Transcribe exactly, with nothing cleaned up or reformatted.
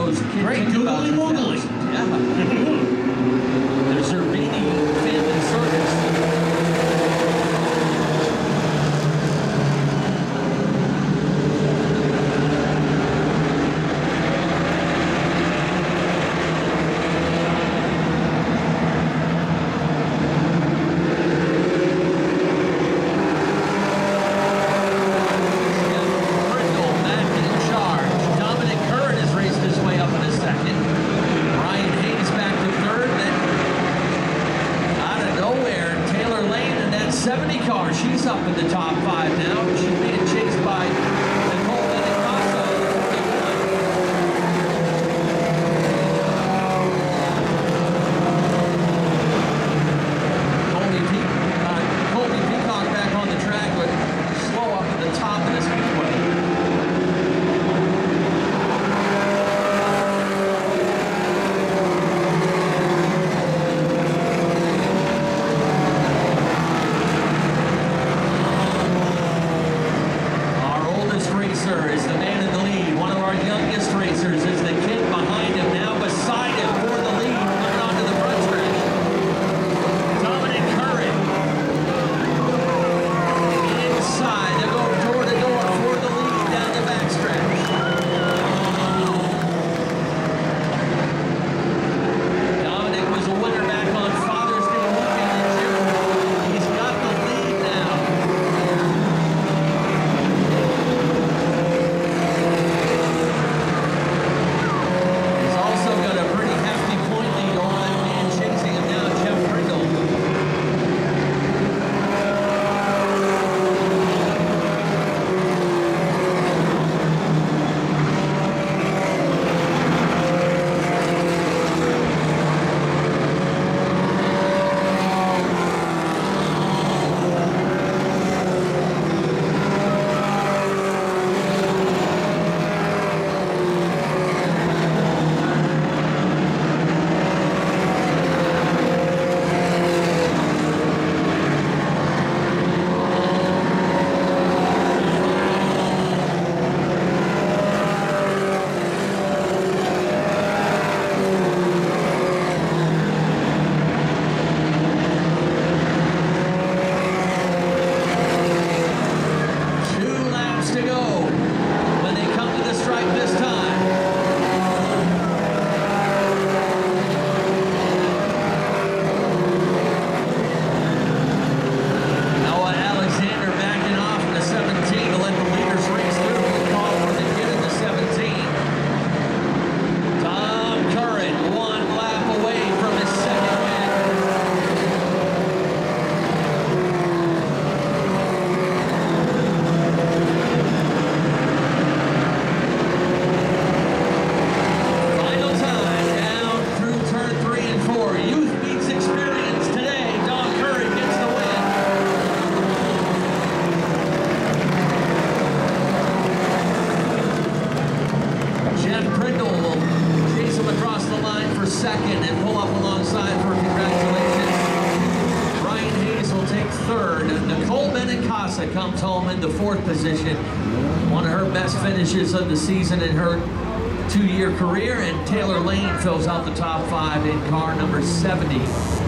those kids Great think about googly two woogly. thousand. Yeah. The Zerbini Family Circus. seventy car, she's up in the top five now. She's being chased by Nicole Benincasa. Colby, Pe uh, Colby Peacock back on the track, but slow up at the top of this speedway. Is the man in the lead. One of our youngest racers is the kid behind him, now beside him for the lead, coming onto the front stretch. Dominic Curran. Inside, they go door to door for the lead down the back stretch. Dominic was a winner back on Father's Day weekend in June. He's got the lead now. To go when they come to the stripe this time. Noah Alexander backing off in the seventeen to let the leaders race through. We'll call for the kid in the seventeen. Tom Curran one lap away from his second win. Second and pull up alongside for congratulations. Ryan Hayes will take third. Nicole Benincasa comes home in the fourth position. One of her best finishes of the season in her two-year career. And Taylor Lane fills out the top five in car number seventy.